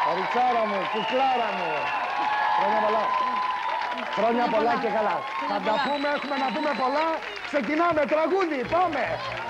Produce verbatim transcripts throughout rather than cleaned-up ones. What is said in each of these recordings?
Κοριτσάρα μου, κουκλάρα μου. Χρόνια πολλά. Χρόνια πολλά και καλά. Θα τα πούμε, έχουμε να πούμε πολλά. Ξεκινάμε, τραγούδι, πάμε.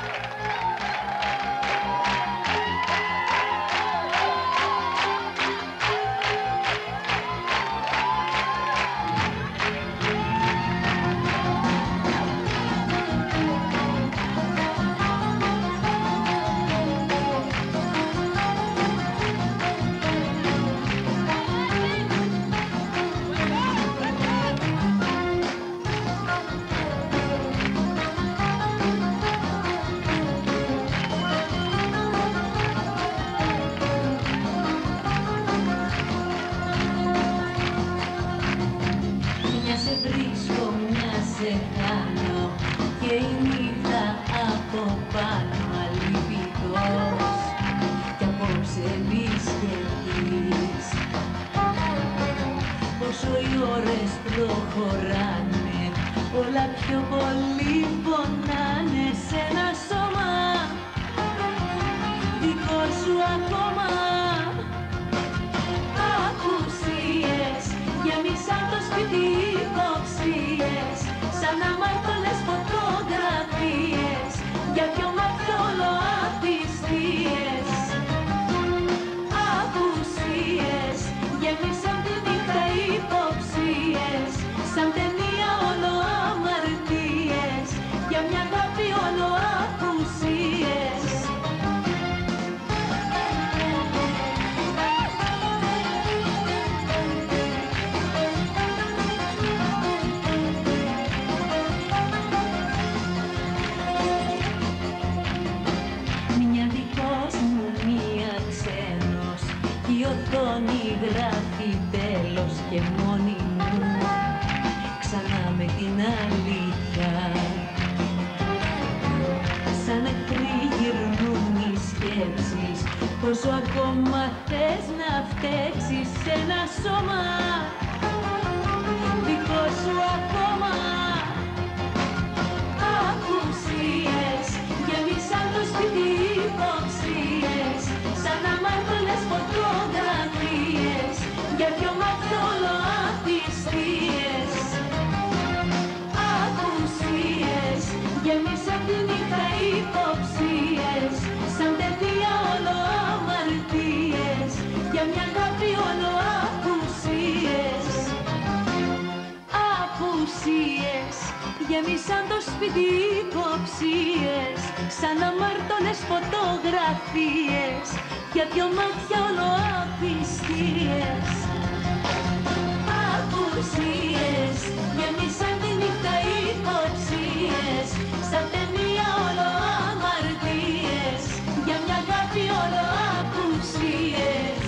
Και η νύχτα από πάνω αλυπητός κι απόψε μη σκεφτείς όσο οι ώρες προχωράνε όλα πιο πολύ πονάνε σ' ένα σώμα δικό σου ακόμα. Απουσίες γέμισαν το σπίτι υποψίες σαν αμαρτωλές φωτογραφίες για πιο μαθιόλο απιστίες. Απουσίες γέμισαν τη νύχτα υποψίες σαν ταινία όλο αμαρτίες για μια αγάπη όλο απουσίες. Η οθόνη γράφει τέλος και μόνη μου ξανά με την αλήθεια σαν εχθροί γυρνούν οι σκέψεις πόσο ακόμα θες να φταίξεις σε ένα σώμα δικό σου ακόμα. Απουσίες γέμισαν το σπίτι υποψίες σαν αμαρτωλές φωτογραφίες για πιο μαθιόλο απιστίες. Απουσίες γέμισαν τη νύχτα υποψίες σαν ταινία όλο αμαρτίες για μια αγάπη όλο απουσίες. Απουσίες γέμισαν το σπίτι υποψίες σαν αμαρτωλές φωτογραφίες για δυο μάτια όλο απιστίες. Απουσίες γέμισαν τη νύχτα υποψίες σαν ταινία όλο αμαρτίες για μια αγάπη όλο απουσίες.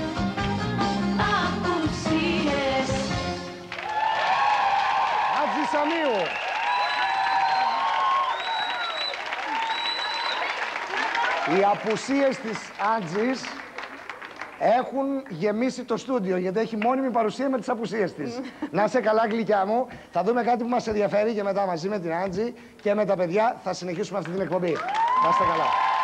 Απουσίες. Άτζη Σαμίου. Οι απουσίες της Άντζης έχουν γεμίσει το στούντιο, γιατί έχει μόνιμη παρουσία με τις απουσίες της. Να είσαι καλά, γλυκιά μου. Θα δούμε κάτι που μας ενδιαφέρει και μετά μαζί με την Άντζη και με τα παιδιά θα συνεχίσουμε αυτή την εκπομπή. Να είστε καλά.